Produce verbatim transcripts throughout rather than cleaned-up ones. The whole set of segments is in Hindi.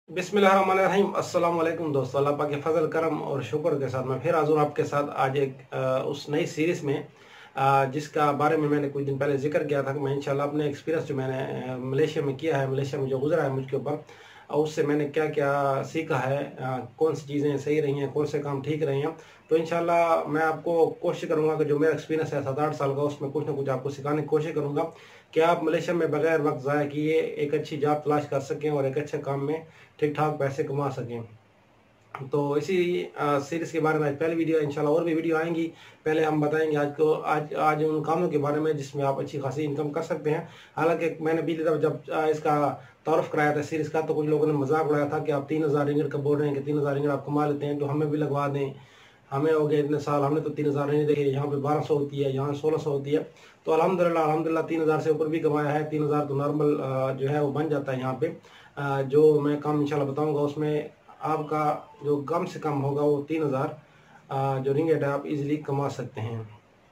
बिस्मिल्लाहिर्रहमानिर्रहीम। अस्सलाम वालेकुम दोस्तों, अल्लाह पाक के फजल करम और शुक्र के साथ मैं फिर हाज़िर हूँ आपके साथ आज एक आ, उस नई सीरीज़ में आ, जिसका बारे में मैंने कुछ दिन पहले जिक्र किया था कि मैं इंशाल्लाह अपने एक्सपीरियंस जो मैंने आ, मलेशिया में किया है, मलेशिया में जो गुजरा है मुझके ऊपर, और उससे मैंने क्या क्या सीखा है, आ, कौन सी चीज़ें सही रही हैं, कौन से काम ठीक रहे हैं। तो इंशाल्लाह मैं आपको कोशिश करूँगा कि जो मेरा एक्सपीरियंस है सात आठ साल का, उसमें कुछ ना कुछ आपको सिखाने की कोशिश करूँगा कि आप मलेशिया में बगैर वक्त ज़ाया किए एक अच्छी जॉब तलाश कर सकें और एक अच्छे काम में ठीक ठाक पैसे कमा सकें। तो इसी सीरीज़ के बारे में आज पहली वीडियो है, इंशाल्लाह और भी वीडियो आएंगी। पहले हम बताएंगे आज को आज आज उन कामों के बारे में जिसमें आप अच्छी खासी इनकम कर सकते हैं। हालांकि मैंने पिछली दफ़ा जब आ, इसका तारुफ कराया था सीरीज़ का, तो कुछ लोगों ने मजाक उड़ाया था कि आप तीन हज़ार रिंगट का बोल रहे हैं कि तीन हज़ार रिंगट आप कमा लेते हैं, तो हमें भी लगवा दें, हमें हो गए इतने साल, हमने तो तीन हज़ार नहीं देखे, यहाँ पे बारह सौ होती है, यहाँ सोलह सौ होती है। तो अल्हम्दुलिल्लाह अल्हम्दुलिल्लाह तीन हज़ार से ऊपर भी कमाया है। तीन हज़ार तो नॉर्मल जो है वो बन जाता है यहाँ पे। आ, जो मैं काम इंशाल्लाह बताऊंगा उसमें आपका जो कम से कम होगा वो तीन हज़ार जो रिंगेट है आप इजीली कमा सकते हैं।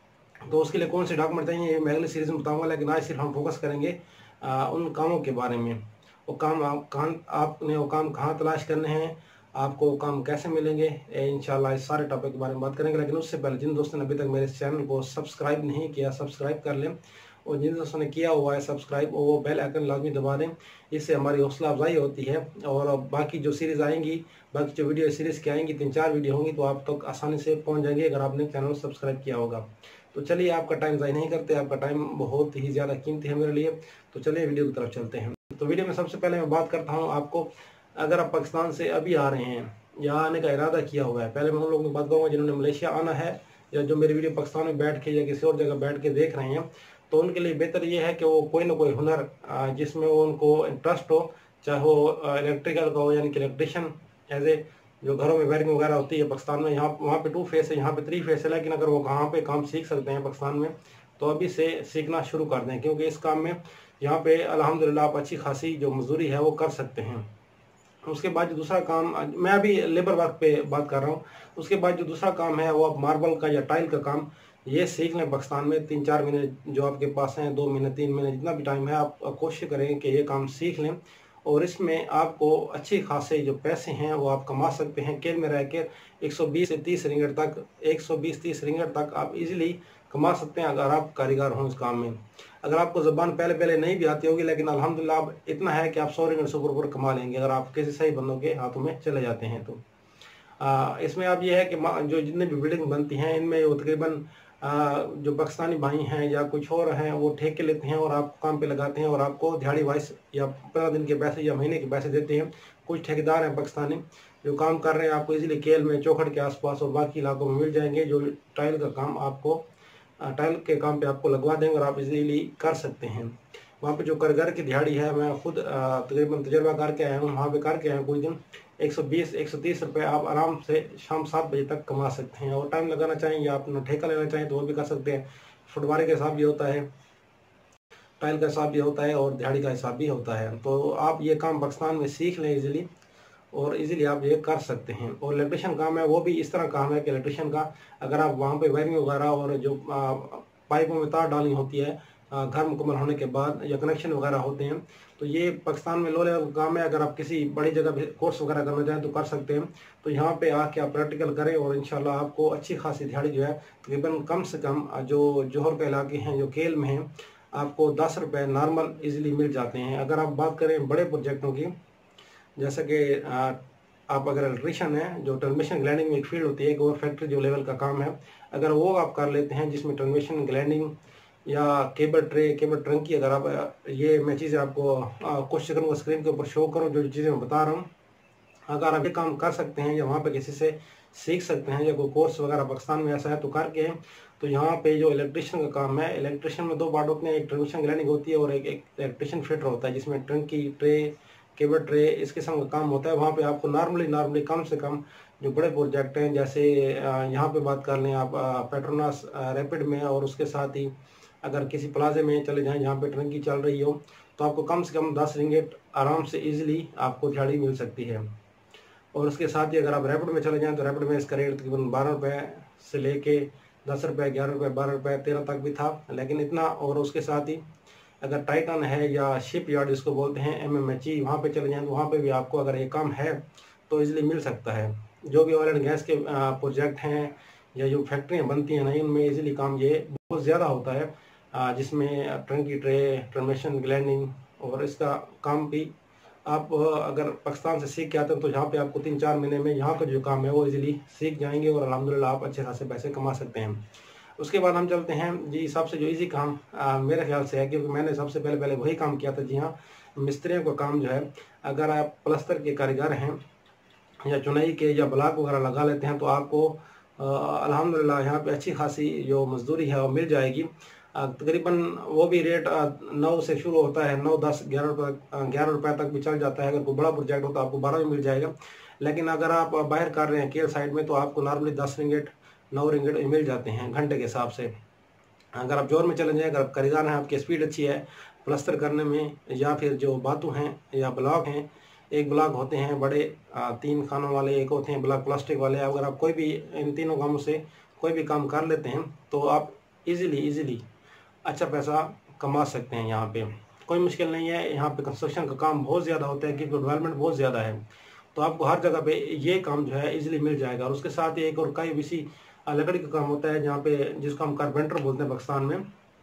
तो उसके लिए कौन से डॉक्यूमेंट चाहिए मैं अगली सीरीज में बताऊंगा, लेकिन आज सिर्फ हम फोकस करेंगे आ, उन कामों के बारे में। वो काम आप कहाँ आपने वो काम कहाँ तलाश करने हैं, आपको वो काम कैसे मिलेंगे, इंशाल्लाह इस सारे टॉपिक के बारे में बात करेंगे। लेकिन उससे पहले जिन दोस्तों ने अभी तक मेरे इस चैनल को सब्सक्राइब नहीं किया, सब्सक्राइब कर लें, और जिन दोस्तों ने किया हुआ है सब्सक्राइब, वो बेल आइकन लाजमी दबा दें। इससे हमारी हौसला अफजाई होती है। और बाकी जो सीरीज़ आएंगी, बाकी जो वीडियो सीरीज़ की आएंगी, तीन चार वीडियो होंगी, तो आप तक तो आसानी से पहुंच जाएंगे अगर आपने चैनल सब्सक्राइब किया होगा। तो चलिए, आपका टाइम ज़ाय नहीं करते, आपका टाइम बहुत ही ज़्यादा कीमती है मेरे लिए। तो चलिए वीडियो की तरफ चलते हैं। तो वीडियो में सबसे पहले मैं बात करता हूँ आपको, अगर आप पाकिस्तान से अभी आ रहे हैं या आने का इरादा किया हुआ है, पहले मैं उन लोगों की बात करूँगा जिन्होंने मलेशिया आना है या जो मेरी वीडियो पाकिस्तान में बैठ के या किसी और जगह बैठ के देख रहे हैं। तो उनके लिए बेहतर ये है कि वो कोई ना कोई हुनर जिसमें वो उनको इंटरेस्ट हो, चाहे वो इलेक्ट्रिकल का हो यानी कि इलेक्ट्रिशियन, एज ए जो घरों में वायरिंग वगैरह होती है पाकिस्तान में, यहाँ वहाँ पे टू फेस है, यहाँ पे थ्री फेस है। लेकिन अगर वो कहाँ पे काम सीख सकते हैं पाकिस्तान में, तो अभी से सीखना शुरू कर दें, क्योंकि इस काम में यहाँ पे अल्हम्दुलिल्लाह आप अच्छी खासी जो मजदूरी है वो कर सकते हैं। उसके बाद जो दूसरा काम, मैं अभी लेबर वर्क पे बात कर रहा हूँ, उसके बाद जो दूसरा काम है वो आप मार्बल का या टाइल का काम ये सीख लें पाकिस्तान में। तीन चार महीने जो आपके पास हैं, दो महीने तीन महीने जितना भी टाइम है, आप कोशिश करें कि ये काम सीख लें। और इसमें आपको अच्छी खासे जो पैसे हैं वो आप कमा सकते हैं। केल में रह कर एक सौ बीस से तीस रिंगट तक एक सौ बीस तीस रिंगट तक आप इजीली कमा सकते हैं अगर आप कारीगर हों इस काम में। अगर आपको ज़बान पहले पहले नहीं भी आती होगी, लेकिन अल्हम्दुलिल्लाह अब इतना है कि आप सौ रिंगट से ऊपर ऊपर कमा लेंगे अगर आप किसी सही बंदों के हाथों में चले जाते हैं। तो आ, इसमें अब ये है कि जो जितने भी बिल्डिंग बनती हैं इनमें वो तकरीबन जो पाकिस्तानी भाई हैं या कुछ और हैं वो ठेके लेते हैं और आपको काम पे लगाते हैं और आपको दिहाड़ी वाइज या पंद्रह दिन के पैसे या महीने के पैसे देते हैं। कुछ ठेकेदार हैं पाकिस्तानी जो काम कर रहे हैं, आपको इजीली केल में, चौखट के आसपास और बाकी इलाकों में मिल जाएंगे, जो टाइल का काम आपको टाइल के काम पे आपको लगवा देंगे और आप इजीली कर सकते हैं। वहाँ पे जो कारीगर की दिहाड़ी है, मैं खुद तकरीबन तजर्बा करके आया हूँ, वहाँ पे करके आया हूँ कुछ दिन, एक सौ बीस एक सौ तीस रुपये आप आराम से शाम सात बजे तक कमा सकते हैं। और टाइम लगाना चाहें या अपना ठेका लेना चाहें तो वो भी कर सकते हैं। फुटवारे का हिसाब भी होता है, टाइल का हिसाब भी होता है और दिहाड़ी का हिसाब भी होता है। तो आप ये काम पाकिस्तान में सीख लें इजीली, और इजीली आप ये कर सकते हैं। और इलेक्ट्रिशियन काम है वो भी इस तरह काम है कि इलेक्ट्रिशियन का अगर आप वहाँ पे वायरिंग वगैरह और जो पाइपों में तार डालनी होती है घर मुकम्मल होने के बाद या कनेक्शन वगैरह होते हैं, तो ये पाकिस्तान में लो लेवल का काम है। अगर आप किसी बड़ी जगह कोर्स वगैरह करना चाहें तो कर सकते हैं। तो यहाँ पे आके आप प्रैक्टिकल करें और इंशाल्लाह आपको अच्छी खासी दिहाड़ी जो है तकरीबन कम से कम जो जोहर के इलाके हैं, जो केल में हैं, आपको दस रुपये नॉर्मल इजीली मिल जाते हैं। अगर आप बात करें बड़े प्रोजेक्टों की, जैसे कि आप अगर इलेक्ट्रिशियन है, जो ट्रांसमिशन ग्लैंडिंग में एक फील्ड होती है कि वो फैक्ट्री जो लेवल का काम है, अगर वो आप कर लेते हैं जिसमें ट्रांसमिशन ग्लैंडिंग या केबल ट्रे, केबल ट्रंकी, अगर आप ये मैं चीज़ें आपको कोशिश करूँगा स्क्रीन के ऊपर शो करूँ जो चीज़ें मैं बता रहा हूँ, अगर आप ये काम कर सकते हैं या वहाँ पे किसी से सीख सकते हैं या कोई कोर्स वगैरह पाकिस्तान में ऐसा है तो करके, तो यहाँ पे जो इलेक्ट्रिशियन का काम है, इलेक्ट्रिशियन में दो पार्ट होते हैं, एक ट्रांसमिशन ग्लैंडिंग होती है और एक इलेक्ट्रिशियन फिटर होता है जिसमें ट्रंकी, ट्रे, केबल ट्रे, इस किस्म का काम होता है। वहाँ पे आपको नॉर्मली नॉर्मली कम से कम जो बड़े प्रोजेक्ट हैं, जैसे यहाँ पे बात कर लें आप पेट्रोनास रैपिड में, और उसके साथ ही अगर किसी प्लाजे में चले जाएं जहाँ पे ट्रंकी चल रही हो, तो आपको कम से कम दस रिंगेट आराम से इजीली आपको दिहाड़ी मिल सकती है। और उसके साथ ही अगर आप रैपिड में चले जाएं तो रैपिड में इसका रेट तकरीबन बारह रुपये से लेके दस रुपये, ग्यारह रुपये, बारह रुपये, तेरह तक भी था, लेकिन इतना। और उसके साथ ही अगर टाइटन है या शिप यार्ड जिसको बोलते हैं, एम एम एच ई, वहाँ पे चले जाएँ तो वहाँ पे भी आपको अगर ये काम है तो इजीली मिल सकता है। जो भी ऑयल एंड गैस के प्रोजेक्ट हैं या जो फैक्ट्रियाँ बनती हैं ना, इनमें इजीली काम ये बहुत ज़्यादा होता है, जिसमें टंकी ट्रे, ट्रांसमिशन ग्लैंडिंग, और इसका काम भी आप अगर पाकिस्तान से सीख के आते हैं तो यहाँ पे आपको तीन चार महीने में यहाँ का जो काम है वो इजीली सीख जाएंगे और अल्हम्दुलिल्लाह आप अच्छे खासे पैसे कमा सकते हैं। उसके बाद हम चलते हैं जी, सबसे जो इजी काम आ, मेरे ख्याल से है, क्योंकि मैंने सबसे पहले पहले वही काम किया था। जी हाँ, मिस्त्रियों का काम जो है, अगर आप प्लस्तर के कारीगर हैं या चुनाई के या ब्लॉक वगैरह लगा लेते हैं तो आपको अल्हम्दुलिल्लाह यहाँ पे अच्छी खासी जो मजदूरी है वो मिल जाएगी। तकरीबन वो भी रेट नौ से शुरू होता है, नौ दस ग्यारह रुपये ग्यारह रुपये तक भी चल जाता है। अगर कोई बड़ा प्रोजेक्ट हो तो आपको बारह भी मिल जाएगा। लेकिन अगर आप बाहर कर रहे हैं केल साइड में तो आपको नॉर्मली दस रिंगेट नौ रिंगेट मिल जाते हैं घंटे के हिसाब से। अगर आप जोर में चले जाएँ, अगर कारीगर हैं, आपकी स्पीड अच्छी है प्लस्तर करने में, या फिर जो बातू हैं या ब्लॉक हैं, एक ब्लॉक होते हैं बड़े तीन खानों वाले, एक होते हैं ब्लॉक प्लास्टिक वाले, अगर आप कोई भी इन तीनों कामों से कोई भी काम कर लेते हैं तो आप इजीली इजीली अच्छा पैसा कमा सकते हैं। यहाँ पे कोई मुश्किल नहीं है। यहाँ पे कंस्ट्रक्शन का काम बहुत ज़्यादा होता है क्योंकि डेवलपमेंट बहुत ज़्यादा है, तो आपको हर जगह पे ये काम जो है इजीली मिल जाएगा। और उसके साथ ही एक और कई विसी लकड़ी का काम होता है, जहाँ पे जिसको हम कारपेंटर बोलते हैं पाकिस्तान में।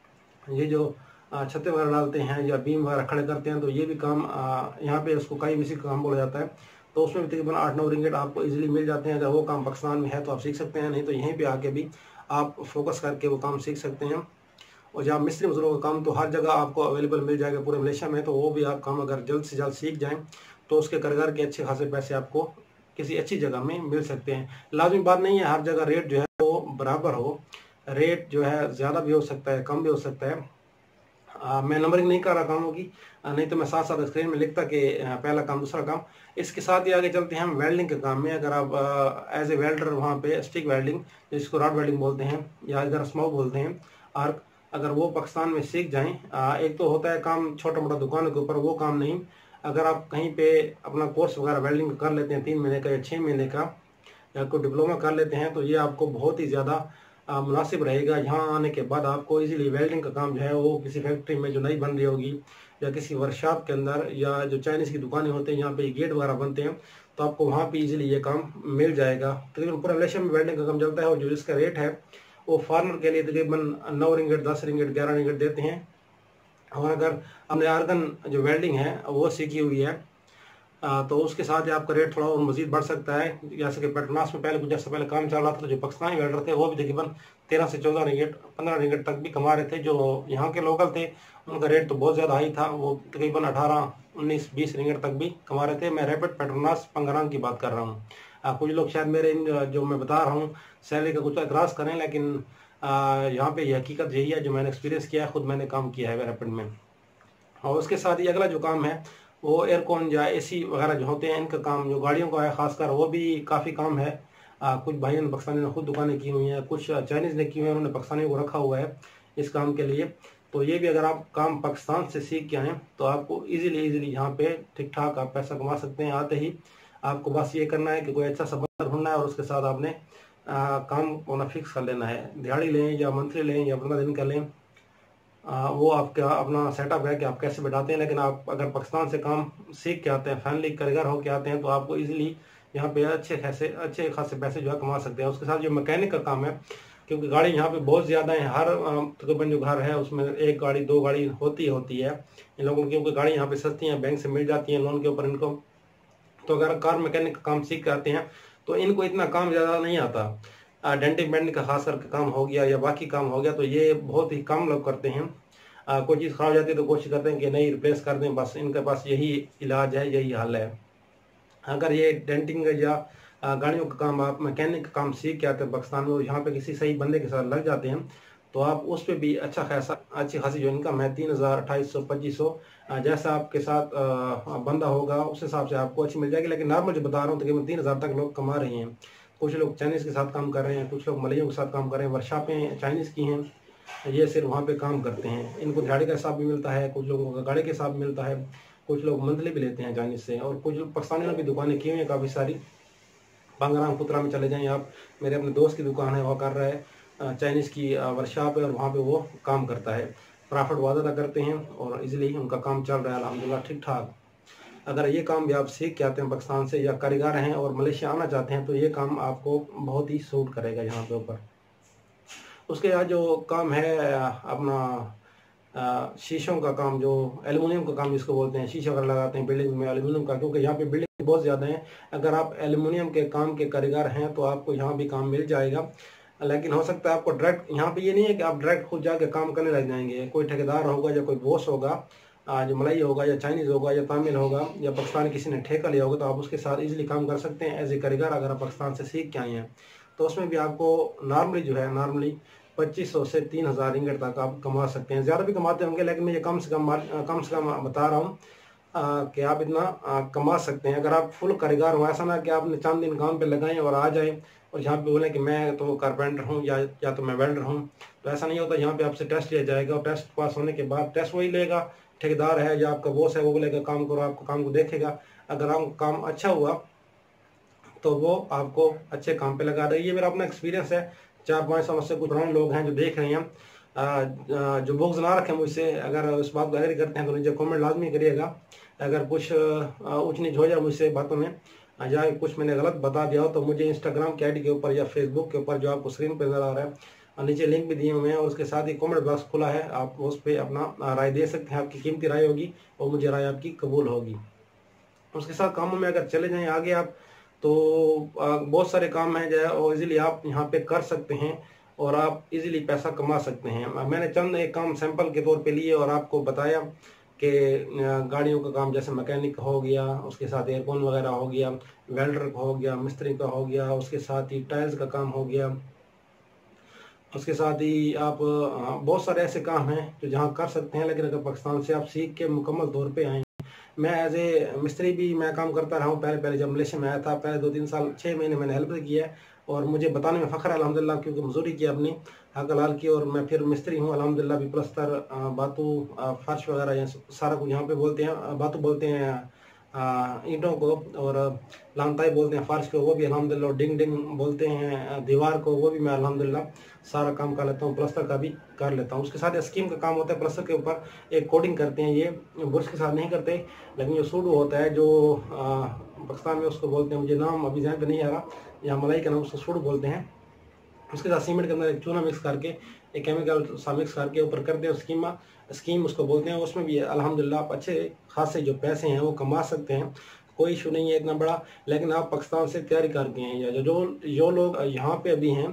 ये जो छतें वगैरह डालते हैं या बीम वगैरह खड़े करते हैं, तो ये भी काम यहाँ पे उसको कई विसी का काम बोला जाता है। तो उसमें भी तकरीबन आठ नौ रिंगेट आपको इजीली मिल जाते हैं। अगर वो काम पाकिस्तान में है तो आप सीख सकते हैं, नहीं तो यहीं पे आके भी आप फोकस करके वो काम सीख सकते हैं। और जहाँ मिस्त्री मजदूरों का काम तो हर जगह आपको अवेलेबल मिल जाएगा पूरे मलेशिया में, तो वो भी आप काम अगर जल्द से जल्द सीख जाएँ तो उसके कारीगर के अच्छे खासे पैसे आपको किसी अच्छी जगह में मिल सकते हैं। लाजमी बात नहीं है हर जगह रेट जो है वो बराबर हो, रेट जो है ज़्यादा भी हो सकता है, कम भी हो सकता है। आ, मैं नंबरिंग नहीं कर रहा कामों की, नहीं तो मैं साथ साथ स्क्रीन में लिखता कि पहला काम दूसरा काम। इसके साथ ही आगे चलते हैं हम वेल्डिंग के काम में। अगर आप एज ए वेल्डर वहाँ पे स्टिक वेल्डिंग, जिसको रॉड वेल्डिंग बोलते हैं या इधर स्मोक बोलते हैं, आर्क, अगर वो पाकिस्तान में सीख जाएं, एक तो होता है काम छोटा मोटा दुकानों के ऊपर, वो काम नहीं। अगर आप कहीं पे अपना कोर्स वगैरह वेल्डिंग कर लेते हैं तीन महीने का या छः महीने का, या कोई डिप्लोमा कर लेते हैं, तो ये आपको बहुत ही ज़्यादा मुनासिब रहेगा। यहाँ आने के बाद आपको इजीली वेल्डिंग का काम जो है वो किसी फैक्ट्री में जो नई बन रही होगी या किसी वर्कशॉप के अंदर, या जो चाइनीज़ की दुकानें होती हैं यहाँ पे गेट वगैरह बनते हैं, तो आपको वहाँ पे इजीली ये काम मिल जाएगा। तकरीबन पूरे मलेशिया में वेल्डिंग का काम चलता है, और जो इसका रेट है वो फार्मर के लिए तकरीबन नौ रिंगेट दस रिंगेट ग्यारह रिंगेट देते हैं। और अगर हमने आर्गन जो वेल्डिंग है वो सीखी हुई है तो उसके साथ ही आपका रेट थोड़ा और मजीद बढ़ सकता है। जैसे कि पेट्रोनास में पहले कुछ अर्सा पहले काम चल रहा था, तो जो पाकिस्तानी वेल्डर थे वो भी तकरीबन तेरह से चौदह रिंगेट पंद्रह रिंगेट तक भी कमा रहे थे। जो यहाँ के लोकल थे उनका रेट तो बहुत ज़्यादा हाई था, वो तकरीबन अठारह उन्नीस बीस रिंगेट तक भी कमा रहे थे। मैं रैपिड पेट्रोनास पंगरांग की बात कर रहा हूँ। कुछ लोग शायद मेरे इन जो मैं बता रहा हूँ सैलरी का कुछ एतराज़ करें, लेकिन यहाँ पे ये हकीकत यही है जो मैंने एक्सपीरियंस किया है, खुद मैंने काम किया है रैपिड में। और उसके साथ ही अगला जो काम है वो एयरकॉन या एसी वगैरह जो होते हैं, इनका काम जो गाड़ियों का है खासकर, वो भी काफ़ी काम है। आ, कुछ भाइयों ने पाकिस्तानी ने खुद दुकानें की हुई हैं, कुछ चाइनीज़ ने की हुई हैं, उन्होंने पाकिस्तानियों को रखा हुआ है इस काम के लिए। तो ये भी अगर आप काम पाकिस्तान से सीख के आएँ तो आपको इजीली इजीली यहाँ पे ठीक ठाक आप पैसा कमा सकते हैं। आते ही आपको बस ये करना है कि कोई अच्छा सा बंदा ढूंढना है और उसके साथ आपने आ, काम अपना फिक्स कर लेना है। दिहाड़ी लें या मंथली लें या पंद्रह दिन का लें, आ, वो आपका अपना सेटअप है कि आप कैसे बैठाते हैं। लेकिन आप अगर पाकिस्तान से काम सीख के आते हैं, फाइनली कारीगर होके आते हैं, तो आपको इजीली यहाँ पे अच्छे खासे अच्छे खासे पैसे जो है कमा सकते हैं। उसके साथ जो मैकेनिक का काम है, क्योंकि गाड़ी यहाँ पे बहुत ज़्यादा है, हर तकरीबन जो घर है उसमें एक गाड़ी दो गाड़ी होती होती है इन लोगों की, क्योंकि गाड़ी यहाँ पे सस्ती हैं, बैंक से मिल जाती हैं लोन के ऊपर इनको। तो अगर कार मैकेनिक का काम सीख के आते हैं तो इनको इतना काम ज़्यादा नहीं आता। डेंटिंग बेंडिंग का खास करके काम हो गया या बाकी काम हो गया, तो ये बहुत ही कम लोग करते हैं। आ, कोई चीज़ ख़राब हो जाती है तो कोशिश करते हैं कि नहीं रिप्लेस कर दें, बस इनके पास यही इलाज है, यही हल है। अगर ये डेंटिंग या गाड़ियों का काम आप मैकेनिक का काम सीख के आते हैं पाकिस्तान में, यहाँ पे किसी सही बंदे के साथ लग जाते हैं, तो आप उस पर भी अच्छा खासा अच्छी खासी जो इनकम है तीन हज़ार अट्ठाईस सौ पच्चीस सौ जैसा आपके साथ बंदा होगा उस हिसाब से आपको अच्छी मिल जाएगी। लेकिन नॉर्मल जो बता रहा हूँ तकरीबन तीन हज़ार तक लोग कमा रहे हैं। कुछ लोग चाइनीज़ के साथ काम कर रहे हैं, कुछ लोग मलइयों के साथ काम कर रहे हैं, वर्कशॉपें चाइनीज़ की हैं, ये सिर्फ वहाँ पे काम करते हैं। इनको दिहाड़ी का हिसाब भी मिलता है, कुछ लोगों का गाड़ी के हिसाब मिलता है, कुछ लोग मंथली भी लेते हैं चाइनीज़ से। और कुछ पाकिस्तानी ने भी दुकानें की हुई हैं काफ़ी सारी। पंगरांग पुत्रा में चले जाएँ आप, मेरे अपने दोस्त की दुकान है, वह कर रहा है चाइनीज़ की वर्कशॉप है और वहाँ पे वो काम करता है। प्रॉफिट वादा करते हैं और इजीली उनका काम चल रहा है अल्हम्दुलिल्लाह ठीक ठाक। अगर ये काम भी आप सीख के आते हैं पाकिस्तान से या कारीगर हैं और मलेशिया आना चाहते हैं तो ये काम आपको बहुत ही सूट करेगा यहाँ पे ऊपर। उसके बाद जो काम है अपना शीशों का काम, जो एल्युमिनियम का काम जिसको बोलते हैं, शीशे वगैरह लगाते हैं बिल्डिंग में एल्युमिनियम का, क्योंकि यहाँ पे बिल्डिंग बहुत ज़्यादा है। अगर आप एल्युमिनियम के काम के कारीगर हैं तो आपको यहाँ भी काम मिल जाएगा, लेकिन हो सकता है आपको डायरेक्ट यहाँ पे ये नहीं है कि आप डायरेक्ट खुद जाके काम करने लग जाएंगे। कोई ठेकेदार होगा या कोई बॉस होगा जो मलाई होगा या चाइनीज़ होगा या तामिल होगा या पाकिस्तान किसी ने ठेका लिया होगा तो आप उसके साथ इजीली काम कर सकते हैं एज ए कारीगर। अगर आप पाकिस्तान से सीख के आए हैं तो उसमें भी आपको नॉर्मली जो है नॉर्मली पच्चीस सौ से तीन हज़ार रिंगट तक आप कमा सकते हैं। ज़्यादा भी कमाते होंगे लेकिन मैं ये कम से कम कम से कम बता रहा हूँ कि आप इतना आ, कमा सकते हैं अगर आप फुल कारीगर हो। ऐसा ना कि आपने चंद दिन काम पे लगाएं और आ जाए और यहाँ पे बोलें कि मैं तो कारपेंटर हूँ या या तो मैं वेल्डर हूँ, तो ऐसा नहीं होता। यहाँ पे आपसे टेस्ट लिया जाएगा और टेस्ट पास होने के बाद टेस्ट वही लेगा, ठेकेदार है या आपका बॉस है वो बोलेगा काम करो, आपको काम को देखेगा। अगर आप काम अच्छा हुआ तो वो आपको अच्छे काम पे लगा रही है। ये मेरा अपना एक्सपीरियंस है। चार पाँच साल से कुछ पुराने लोग हैं जो देख रहे हैं, आ, आ, जो बुक्स ना रखें मुझसे, अगर उस बात को एग्री करते हैं तो नीचे कमेंट लाजमी करिएगा। अगर कुछ ऊँच नीच हो जाए मुझसे बातों में या कुछ मैंने गलत बता दिया हो तो मुझे इंस्टाग्राम के आईडी के ऊपर या फेसबुक के ऊपर जो आपको स्क्रीन पर नजर आ रहा है और नीचे लिंक भी दिए हुए हैं और उसके साथ ही कमेंट बॉक्स खुला है, आप उस पर अपना राय दे सकते हैं। आपकी कीमती राय होगी और मुझे राय आपकी कबूल होगी। उसके साथ कामों में अगर चले जाएं आगे आप तो बहुत सारे काम हैं जो है और इजीली आप यहाँ पे कर सकते हैं और आप इजीली पैसा कमा सकते हैं। मैंने चंद एक काम सैंपल के तौर पे लिए और आपको बताया कि गाड़ियों का काम जैसे मैकेनिक हो गया, उसके साथ एयरकॉन वगैरह हो गया, वेल्डर का हो गया, मिस्त्री का हो गया, उसके साथ ही टाइल्स का काम हो गया, उसके साथ ही आप बहुत सारे ऐसे काम हैं जो जहाँ कर सकते हैं। लेकिन अगर पाकिस्तान से आप सीख के मुकम्मल तौर पे आए, मैं एज ए मिस्त्री भी मैं काम करता रहा हूँ। पहले पहले जब मलेशिया में आया था, पहले दो तीन साल छः महीने मैंने हेल्प किया है और मुझे बताने में फ़ख्र है अल्हम्दुलिल्लाह, क्योंकि मजदूरी की अपनी हक हलाल की और मैं फिर मिस्त्री हूँ अल्हम्दुलिल्लाह। भी प्लस्तर, बातू, फर्श वगैरह सारा कुछ यहाँ पे बोलते हैं, बातू बोलते हैं ईंटों को, और लानताई बोलते हैं फर्श को, वो भी अल्हम्दुलिल्लाह। डिंग डिंग बोलते हैं दीवार को, वो भी मैं अल्हम्दुलिल्लाह सारा काम कर लेता हूँ। प्लस्तर का भी कर लेता हूँ। उसके साथ स्कीम का काम होता है, प्लस्तर के ऊपर एक कोडिंग करते हैं, ये बुर्श के साथ नहीं करते, लेकिन जो सूडो होता है जो पाकिस्तान में उसको बोलते हैं, मुझे नाम अभी ध्यान पे नहीं आ रहा, यहाँ मलाई का नाम उसको सूडो बोलते हैं। उसके साथ सीमेंट के अंदर एक चूना मिक्स करके, एक केमिकल सा मिक्स करके ऊपर करते हैं स्कीमा स्कीम उसको बोलते हैं। उसमें भी अल्हम्दुलिल्लाह आप अच्छे खासे जो पैसे हैं वो कमा सकते हैं, कोई इशू नहीं है इतना बड़ा। लेकिन आप पाकिस्तान से तैयारी करके हैं या जो जो लोग यहाँ पे अभी हैं,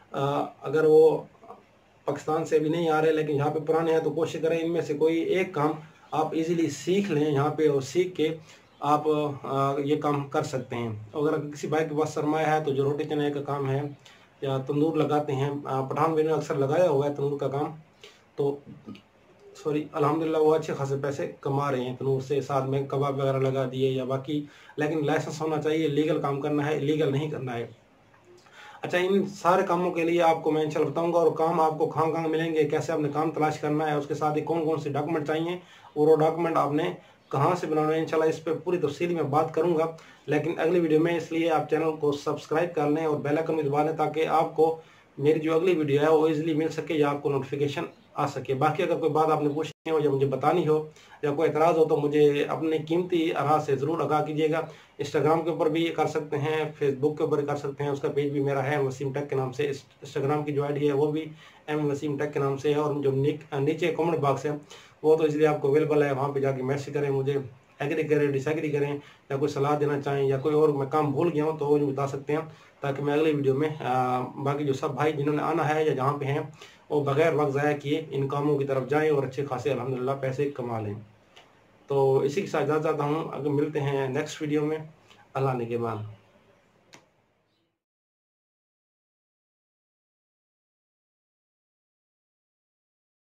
अगर वो पाकिस्तान से अभी नहीं आ रहे लेकिन यहाँ पे पुराने हैं, तो कोशिश करें इनमें से कोई एक काम आप इजीली सीख लें यहाँ पे और सीख के आप ये काम कर सकते हैं। अगर किसी भाई के पास सरमाया है तो जो रोटी चने का काम है या तंदूर लगाते हैं, पठान भी ने अक्सर लगाया हुआ है तंदूर का काम, तो सॉरी अल्हम्दुलिल्लाह वो अच्छे खासे पैसे कमा रहे हैं तंदूर से। साथ में कबाब वगैरह लगा दिए या बाकी, लेकिन लाइसेंस होना चाहिए, लीगल काम करना है, इलीगल नहीं करना है। अच्छा, इन सारे कामों के लिए आपको मैं इंशाल्लाह बताऊंगा और काम आपको कहाँ कहाँ मिलेंगे, कैसे आपने काम तलाश करना है, उसके साथ ही कौन कौन से डॉक्यूमेंट चाहिए और वो डॉक्यूमेंट आपने कहाँ से बनाना है। इंशाल्लाह इस पर पूरी तफसीली में बात करूंगा लेकिन अगली वीडियो में। इसलिए आप चैनल को सब्सक्राइब कर लें और बेल आइकन भी दबा लें ताकि आपको मेरी जो अगली वीडियो है वो इजीली मिल सके या आपको नोटिफिकेशन आ सके। बाकी अगर कोई बात आपने पूछनी हो या मुझे बतानी हो या कोई एतराज़ हो तो मुझे अपने कीमती आराह से ज़रूर आगाह कीजिएगा। इंस्टाग्राम के ऊपर भी कर सकते हैं, फेसबुक के ऊपर भी कर सकते हैं, उसका पेज भी मेरा है वसीम टेक के नाम से। इंस्टाग्राम की जो आई डी है वो भी एम वसीम टेक के नाम से है और जो नीचे कमेंट बॉक्स है वो तो इसलिए आपको अवेलेबल है, वहाँ पर जाके मैसेज करें, मुझे एग्री करें, डिसएग्री करें या कोई सलाह देना चाहें या कोई और मैं काम भूल गया हूँ तो वो मुझे बता सकते हैं ताकि मैं अगली वीडियो में आ, बाकी जो सब भाई जिन्होंने आना है या जहाँ पे हैं वो बगैर वक्त ज़ाया किए इन कामों की तरफ जाएं और अच्छे खासे अल्हम्दुलिल्लाह पैसे कमा लें। तो इसी के साथ इजाज़त चाहता हूँ, अगर मिलते हैं नेक्स्ट वीडियो में, अल्लाह ने के बाद।